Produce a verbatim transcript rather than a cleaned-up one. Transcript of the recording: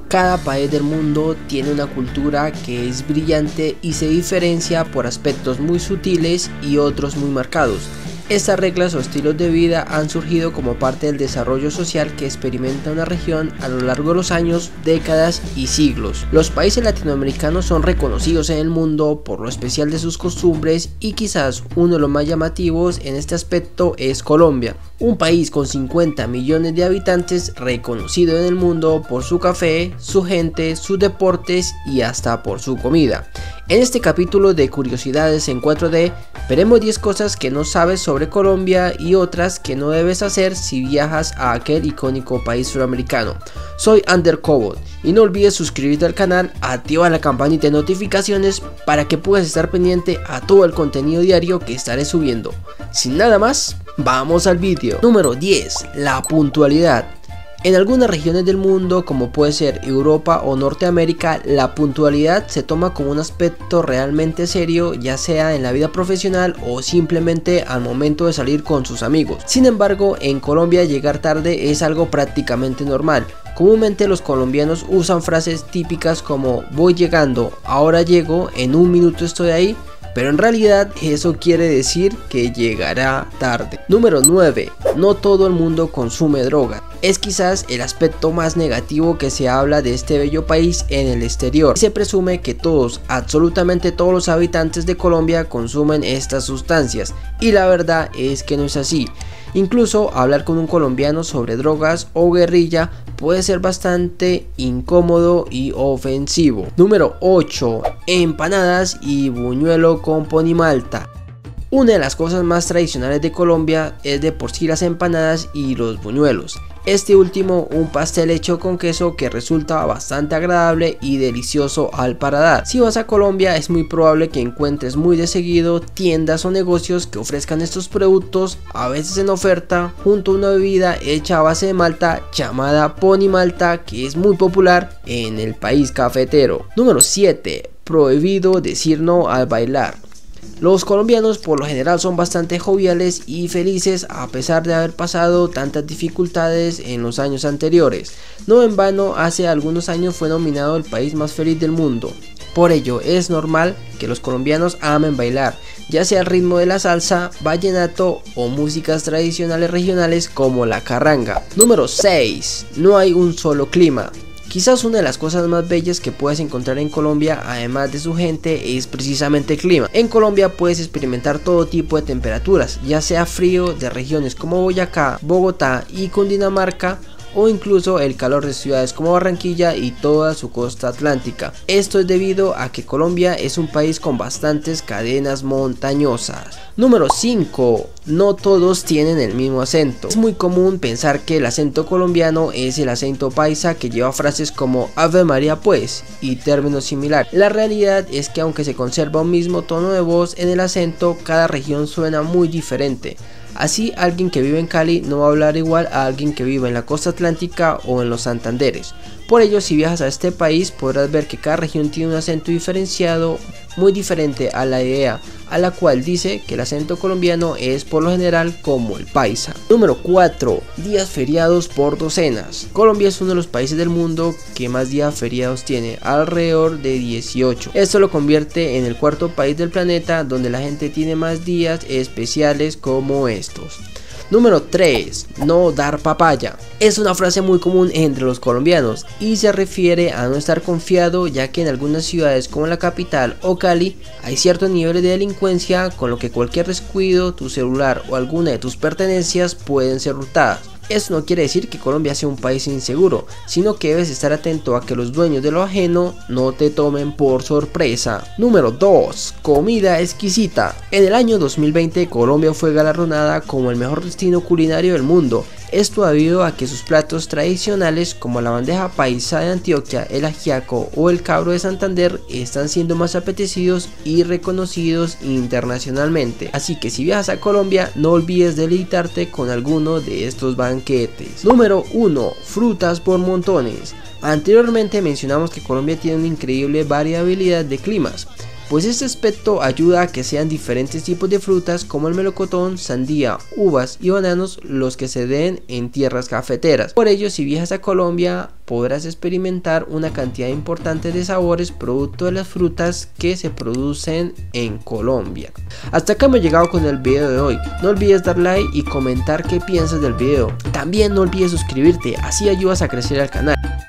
Cada país del mundo tiene una cultura que es brillante y se diferencia por aspectos muy sutiles y otros muy marcados. Estas reglas o estilos de vida han surgido como parte del desarrollo social que experimenta una región a lo largo de los años, décadas y siglos. Los países latinoamericanos son reconocidos en el mundo por lo especial de sus costumbres y quizás uno de los más llamativos en este aspecto es Colombia, un país con cincuenta millones de habitantes reconocido en el mundo por su café, su gente, sus deportes y hasta por su comida. En este capítulo de Curiosidades en cuatro D veremos diez cosas que no sabes sobre Colombia y otras que no debes hacer si viajas a aquel icónico país suramericano. Soy Ander Cobot y no olvides suscribirte al canal, activar la campanita de notificaciones para que puedas estar pendiente a todo el contenido diario que estaré subiendo. Sin nada más, vamos al vídeo. Número diez. La puntualidad. En algunas regiones del mundo, como puede ser Europa o Norteamérica, la puntualidad se toma como un aspecto realmente serio, ya sea en la vida profesional o simplemente al momento de salir con sus amigos. Sin embargo, en Colombia llegar tarde es algo prácticamente normal. Comúnmente los colombianos usan frases típicas como voy llegando, ahora llego, en un minuto estoy ahí. Pero en realidad eso quiere decir que llegará tarde. Número nueve. No todo el mundo consume droga. Es quizás el aspecto más negativo que se habla de este bello país en el exterior. Se presume que todos, absolutamente todos los habitantes de Colombia consumen estas sustancias. Y la verdad es que no es así. Incluso hablar con un colombiano sobre drogas o guerrilla puede ser bastante incómodo y ofensivo. Número ocho. Empanadas y buñuelo con ponimalta. Una de las cosas más tradicionales de Colombia es de por sí las empanadas y los buñuelos. Este último, un pastel hecho con queso que resulta bastante agradable y delicioso al paladar. Si vas a Colombia es muy probable que encuentres muy de seguido tiendas o negocios que ofrezcan estos productos, a veces en oferta, junto a una bebida hecha a base de malta llamada ponimalta, que es muy popular en el país cafetero. Número siete. Prohibido decir no al bailar. Los colombianos por lo general son bastante joviales y felices a pesar de haber pasado tantas dificultades en los años anteriores. No en vano, hace algunos años fue nominado el país más feliz del mundo. Por ello es normal que los colombianos amen bailar, ya sea al ritmo de la salsa, vallenato o músicas tradicionales regionales como la carranga. Número seis. No hay un solo clima. Quizás una de las cosas más bellas que puedes encontrar en Colombia, además de su gente, es precisamente el clima. En Colombia puedes experimentar todo tipo de temperaturas, ya sea frío de regiones como Boyacá, Bogotá y Cundinamarca, o incluso el calor de ciudades como Barranquilla y toda su costa atlántica. Esto es debido a que Colombia es un país con bastantes cadenas montañosas. Número cinco. No todos tienen el mismo acento. Es muy común pensar que el acento colombiano es el acento paisa, que lleva frases como Ave María pues y términos similares. La realidad es que aunque se conserva un mismo tono de voz en el acento, cada región suena muy diferente. Así, alguien que vive en Cali no va a hablar igual a alguien que vive en la costa atlántica o en los Santanderes. Por ello, si viajas a este país podrás ver que cada región tiene un acento diferenciado, muy diferente a la idea a la cual dice que el acento colombiano es por lo general como el paisa. Número cuatro. Días feriados por docenas. Colombia es uno de los países del mundo que más días feriados tiene, alrededor de dieciocho. Esto lo convierte en el cuarto país del planeta donde la gente tiene más días especiales como estos. Número tres. No dar papaya. Es una frase muy común entre los colombianos y se refiere a no estar confiado, ya que en algunas ciudades como la capital o Cali hay ciertos niveles de delincuencia, con lo que cualquier descuido, tu celular o alguna de tus pertenencias pueden ser hurtadas. Esto no quiere decir que Colombia sea un país inseguro, sino que debes estar atento a que los dueños de lo ajeno no te tomen por sorpresa. Número dos. Comida exquisita. En el año dos mil veinte Colombia fue galardonada como el mejor destino culinario del mundo. Esto debido a que sus platos tradicionales como la bandeja paisa de Antioquia, el ajiaco o el cabro de Santander están siendo más apetecidos y reconocidos internacionalmente. Así que si viajas a Colombia no olvides deleitarte con alguno de estos banquetes. Número uno. Frutas por montones. Anteriormente mencionamos que Colombia tiene una increíble variabilidad de climas. pues este aspecto ayuda a que sean diferentes tipos de frutas como el melocotón, sandía, uvas y bananos los que se den en tierras cafeteras. Por ello, si viajas a Colombia podrás experimentar una cantidad importante de sabores producto de las frutas que se producen en Colombia. Hasta acá hemos llegado con el video de hoy. No olvides dar like y comentar qué piensas del video. También no olvides suscribirte, así ayudas a crecer el canal.